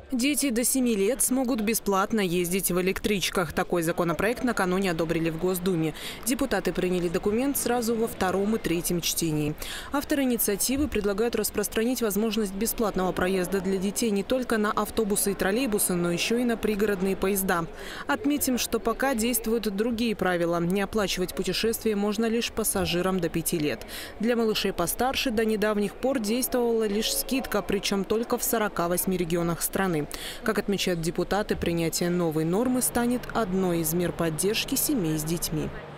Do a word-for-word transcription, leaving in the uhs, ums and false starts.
Дети до семи лет смогут бесплатно ездить в электричках. Такой законопроект накануне одобрили в Госдуме. Депутаты приняли документ сразу во втором и третьем чтении. Авторы инициативы предлагают распространить возможность бесплатного проезда для детей не только на автобусы и троллейбусы, но еще и на пригородные поезда. Отметим, что пока действуют другие правила. Не оплачивать путешествия можно лишь пассажирам до пяти лет. Для малышей постарше до недавних пор действовала лишь скидка, причем только в сорока восьми регионах страны. Как отмечают депутаты, принятие новой нормы станет одной из мер поддержки семей с детьми.